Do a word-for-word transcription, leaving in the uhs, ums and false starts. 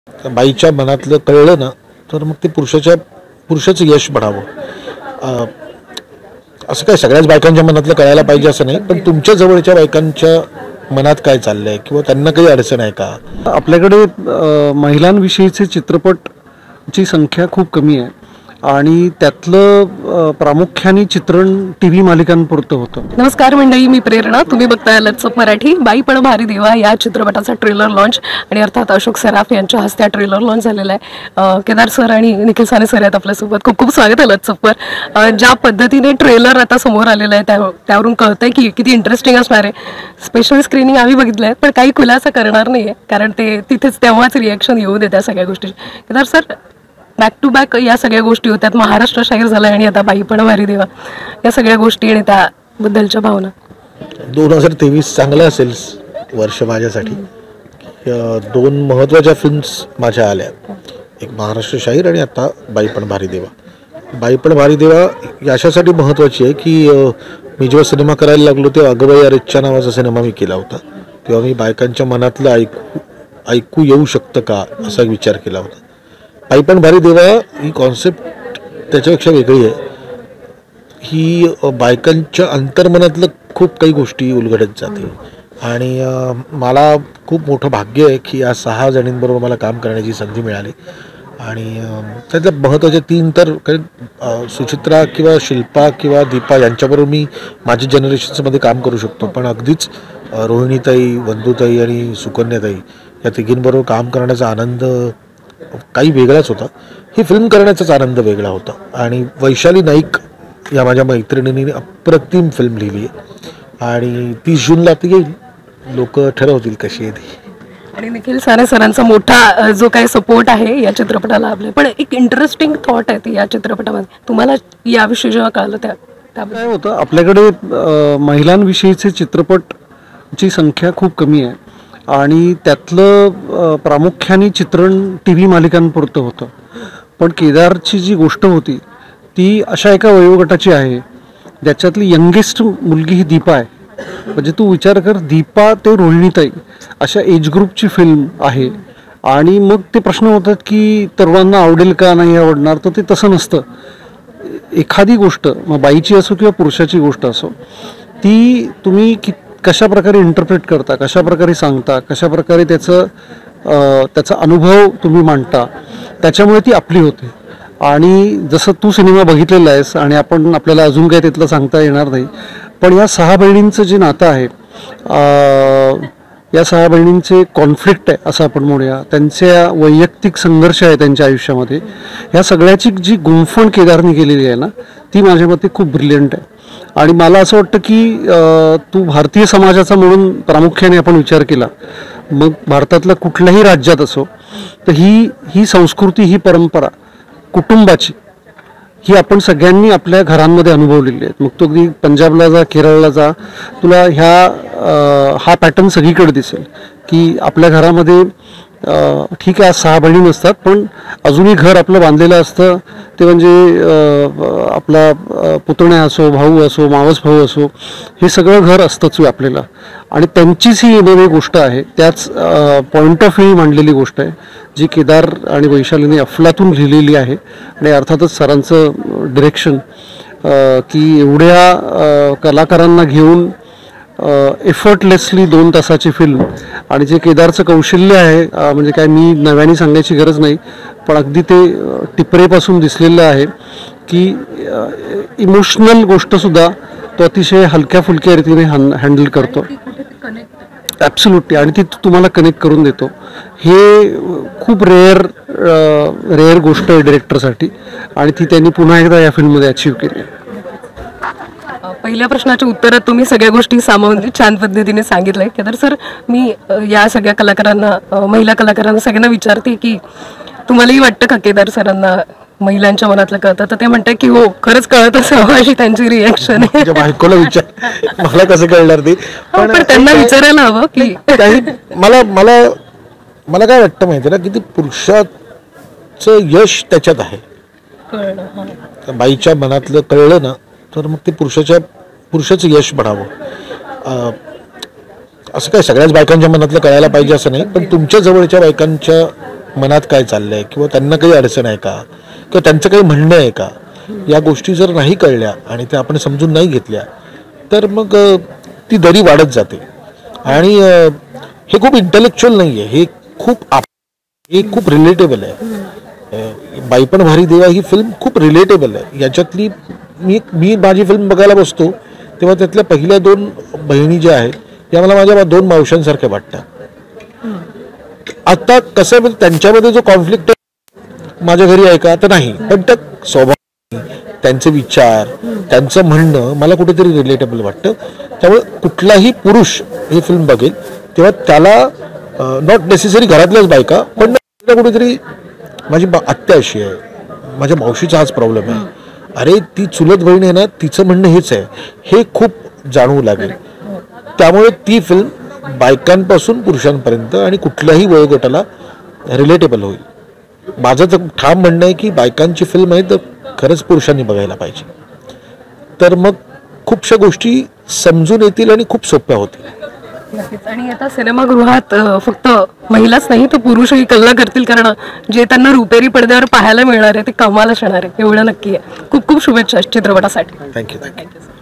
बाईच्या मनातलं कळलं ना तर मग ते पुरुषाच्या पुरुषाचं यश म्हणावं. असं काय सगळ्याच बायकांच्या मनातलं कळायला पाहिजे असं नाही, पण तुमच्या जवळच्या बायकांच्या मनात काय चाललंय किंवा त्यांना काही अडचण आहे का? आपल्याकडे महिलांविषयीचे चित्रपटची संख्या खूप कमी आहे आणि त्यातलं प्रामुख्याने चित्रण टी व्ही मालिकांपुरतं होतं. नमस्कार मंडळी, मी प्रेरणा. तुम्ही बघताय लचक मराठी. बाई पण भारी देवा या चित्रपटाचा ट्रेलर लॉन्च आणि अर्थात अशोक सराफ यांच्या हस्ते ट्रेलर लॉन्च झालेला आहे. केदार सर आणि निखिल साने सर आहेत आपल्यासोबत. खूप खूप स्वागत आहे लचकवर. ज्या पद्धतीने ट्रेलर आता समोर आलेलं आहे त्या त्यावरून कळतंय की किती इंटरेस्टिंग असणार आहे. स्पेशल स्क्रीनिंग आम्ही बघितलं आहे, पण काही खुलासा करणार नाही आहे कारण ते तिथेच तेव्हाच रिॲक्शन येऊ दे त्या सगळ्या गोष्टी. Kedar sir, back to back या सगळ्या गोष्टी होत्यात. महाराष्ट्र शाहीर झाला आणि आता बाई पण भारी देवा या सगळ्या गोष्टी आणि त्याबद्दलच्या भावना. दोन हजार तेवीस चांगलं असेल वर्ष माझ्यासाठी. दोन महत्त्वाच्या फिल्म्स माझ्या आल्या, एक महाराष्ट्र शाहीर आणि आता बाई पण भारी देवा. बाई पण भारी देवा याच्यासाठी महत्त्वाची आहे की मी जेव्हा सिनेमा करायला लागलो तेव्हा अगबाई अरेच्चा नावाचा सिनेमा मी केला होता. तेव्हा मी बायकांच्या मनातलं ऐकू ऐकू येऊ शकतं का असा विचार केला होता. बाई पण भारी देवा ही कॉन्सेप्ट त्याच्यापेक्षा वेगळी आहे. ही बायकांच्या अंतर्मनातलं खूप काही गोष्टी उलगडत जाते आणि मला खूप मोठं भाग्य आहे की या सहा जणींबरोबर मला काम करण्याची संधी मिळाली. आणि त्यातल्या महत्त्वाच्या तीन तर कारण सुचित्रा किंवा शिल्पा किंवा दीपा यांच्याबरोबर मी माझ्या जनरेशन्समध्ये काम करू शकतो, पण अगदीच रोहिणीताई, वंदुताई आणि सुकन्याताई या तिघींबरोबर काम करण्याचा आनंद काही वेगळाच होता. ही फिल्म करण्याचाच आनंद वेगळा होता. आणि वैशाली नाईक या माझ्या मैत्रिणींनी अप्रतिम फिल्म लिहिली आहे आणि तीस जूनला ती येईल. लोक ठरवतील कशी आहे ती. आणि निखिल साने सरांचा मोठा जो काही सपोर्ट आहे या चित्रपटाला आपले. पण एक इंटरेस्टिंग थॉट आहे ती या चित्रपटामध्ये. तुम्हाला याविषयी जेव्हा कळलं त्या काय होतं, आपल्याकडे महिलांविषयीचे चित्रपटची संख्या खूप कमी आहे आणि त्यातलं प्रामुख्याने चित्रण टी व्ही मालिकांपुरतं होतं. पण केदारची जी गोष्ट होती ती अशा एका वयोगटाची आहे ज्याच्यातली यंगेस्ट मुलगी ही दीपा आहे. म्हणजे तू विचार कर, दीपा ते रोहिणीताई अशा एज ग्रुपची फिल्म आहे. आणि मग ते प्रश्न होतात की तरुणांना आवडेल का नाही आवडणार, तर ते तसं नसतं. एखादी गोष्ट मग बाईची असो किंवा पुरुषाची गोष्ट असो, ती तुम्ही कि कशा प्रकारे इंटरप्रेट करता, कशा प्रकारे सांगता, कशा प्रकारे त्याचं त्याचा अनुभव तुम्ही मांडता, त्याच्यामुळे ती आपली होते. आणि जसं तू सिनेमा बघितलेला आहेस आणि आपण आपल्याला अजून काही तिथलं सांगता येणार नाही, पण या सहा बहिणींचं जे नातं आहे, या सहा बहिणींचे कॉन्फ्लिक्ट आहे असं आपण म्हणूया, त्यांच्या वैयक्तिक संघर्ष आहे त्यांच्या आयुष्यामध्ये, ह्या सगळ्याची जी गुंफण केदारने केलेली आहे ना, ती माझ्या मते खूप ब्रिलियंट आहे. आणि मला असं वाटतं की तू भारतीय समाजाचा म्हणून प्रामुख्याने आपण विचार केला, मग भारतातल्या कुठल्याही राज्यात असो, तर ही ही संस्कृती, ही परंपरा कुटुंबाची ही आपण सगळ्यांनी आपल्या घरांमध्ये अनुभवलेली आहेत. मग तो अगदी पंजाबला जा, केरळला जा, तुला ह्या हा पॅटर्न सगळीकडे दिसेल की आपल्या घरामध्ये ठीक आहे सहा बहिणी नसतात, पण अजूनही घर आपलं बांधलेलं असतं. ते म्हणजे आपला पुतण्या असो, भाऊ असो, मावस भाऊ असो, हे सगळं घर असतंच आपल्याला. आणि त्यांचीच ही नवी गोष्ट आहे, त्याच पॉईंट ऑफ व्ह्यू मांडलेली गोष्ट आहे जी केदार आणि वैशालीने अफलातून लिहिलेली आहे. आणि अर्थातच सरांचं डिरेक्शन की एवढ्या कलाकारांना घेऊन एफर्टलेसली दोन तासाची फिल्म, आणि जे केदारचं कौशल्य आहे म्हणजे काय मी नव्याने सांगायची गरज नाही, पण अगदी ते टिपरेपासून दिसलेलं आहे की इमोशनल गोष्टसुद्धा तो अतिशय हलक्या फुलक्या रीतीने हॅन हँडल करतो. ॲब्सोल्युटली. आणि ती तुम्हाला कनेक्ट करून देतो. हे खूप रेअर रेअर गोष्ट आहे डिरेक्टरसाठी आणि ती त्यांनी पुन्हा एकदा या फिल्ममध्ये अचीव्ह केली. पहिल्या प्रश्नाच्या उत्तरात तुम्ही सगळ्या गोष्टी सामावून छान पद्धतीने सांगितलंय. केदार सर, मी या सगळ्या कलाकारांना, महिला कलाकारांना सगळ्यांना विचारते की तुम्हालाही वाटतं का केदार सरांना महिलांच्या मनातलं कळतं? तर ते म्हणतात की हो, खरंच कळत असावं अशी त्यांची रिॲक्शन आहे. बायकोला विचार, मला कसं कळणार ते, पण त्यांना विचारायला हवं की काही. मला मला मला काय वाटतं माहिती ना की ती पुरुषाचं यश त्याच्यात आहे. बाईच्या मनातलं कळलं ना तर मग ते पुरुषाच्या पुरुषाचं यश म्हणावं. असं काय सगळ्याच बायकांच्या मनातलं कळायला पाहिजे असं नाही, पण तुमच्या जवळच्या बायकांच्या मनात काय चाललंय किंवा त्यांना काही अडचण आहे का किंवा त्यांचं काही म्हणणं आहे का, या गोष्टी जर नाही कळल्या आणि त्या आपण समजून नाही घेतल्या तर मग ती दरी वाढत जाते. आणि हे खूप इंटेलेक्च्युअल नाही आहे, हे खूप आप हे खूप रिलेटेबल आहे. बाई पण भारी देवा ही फिल्म खूप रिलेटेबल आहे. याच्यातली मी मी माझी फिल्म बघायला बसतो तेव्हा त्यातल्या पहिल्या दोन बहिणी ज्या आहेत त्या मला माझ्या दोन मावशांसारख्या वाटतात. आता कसं आहे, त्यांच्यामध्ये जो कॉन्फ्लिक्ट माझ्या घरी आहे का तर नाही, पण त्या स्वभाव, त्यांचे विचार, त्यांचं म्हणणं मला कुठेतरी रिलेटेबल वाटतं. त्यामुळे कुठलाही पुरुष ही फिल्म बघेल तेव्हा त्याला नॉट नेसेसरी घरातल्याच बायका, पण कुठेतरी माझी आत्या अशी आहे, माझ्या मावशीचा हाच प्रॉब्लेम आहे, अरे ती चुलत बहीण आहे ना, तिचं म्हणणं हेच आहे, हे खूप जाणवू लागेल. त्यामुळे ती फिल्म बायकांपासून पुरुषांपर्यंत आणि कुठल्याही वयोगटाला रिलेटेबल होईल. माझं तर ठाम म्हणणं आहे की बायकांची फिल्म आहे तर खरंच पुरुषांनी बघायला पाहिजे, तर मग खूपशा गोष्टी समजून येतील आणि खूप सोप्या होतील. नक्कीच. आणि आता सिनेमागृहात फक्त महिलाच नाही तर पुरुषही कल्ला करतील, कारण जे त्यांना रुपेरी पडद्यावर पाहायला मिळणार आहे ते कमाल असणार आहे, एवढं नक्की आहे. खूप खूप शुभेच्छा चित्रपटासाठी. Thank you thank you